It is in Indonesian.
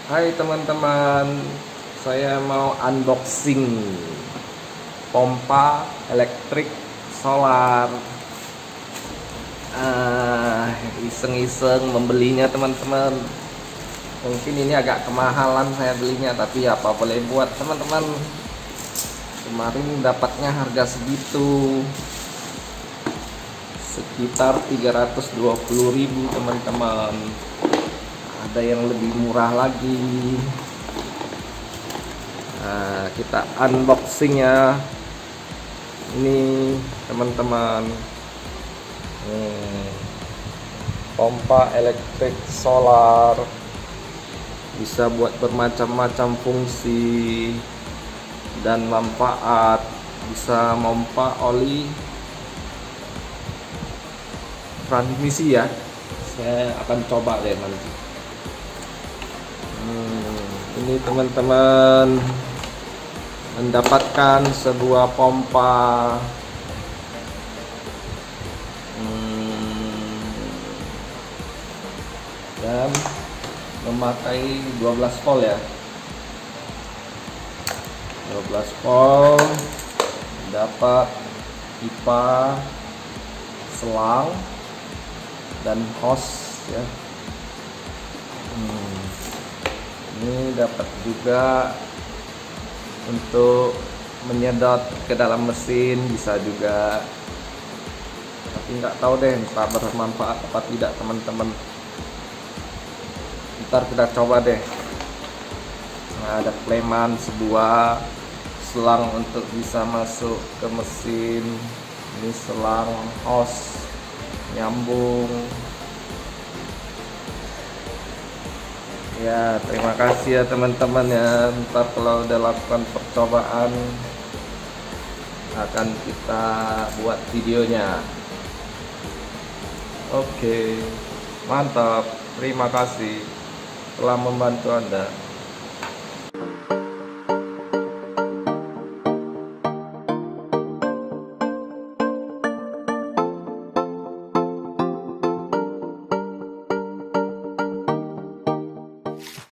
Hai teman-teman, saya mau unboxing pompa elektrik solar. Iseng-iseng membelinya teman-teman. Mungkin ini agak kemahalan saya belinya, tapi apa boleh buat teman-teman. Kemarin dapatnya harga segitu, sekitar 320.000 teman-teman. Ada yang lebih murah lagi. Nah, kita unboxing ya. Ini teman-teman, pompa elektrik solar, bisa buat bermacam-macam fungsi dan manfaat. Bisa mompa oli transmisi ya. Saya akan coba deh nanti. Ini teman-teman mendapatkan sebuah pompa dan memakai 12 volt ya, 12 volt. Dapat pipa, selang, dan hose ya. Ini dapat juga untuk menyedot ke dalam mesin, bisa juga, tapi nggak tahu deh entah bermanfaat apa tidak teman-teman. Ntar kita coba deh. Nah, ada kleman sebuah, selang untuk bisa masuk ke mesin, ini selang hose nyambung ya. Terima kasih ya teman-teman ya. Ntar kalau udah lakukan percobaan akan kita buat videonya. Oke, mantap. Terima kasih telah membantu Anda.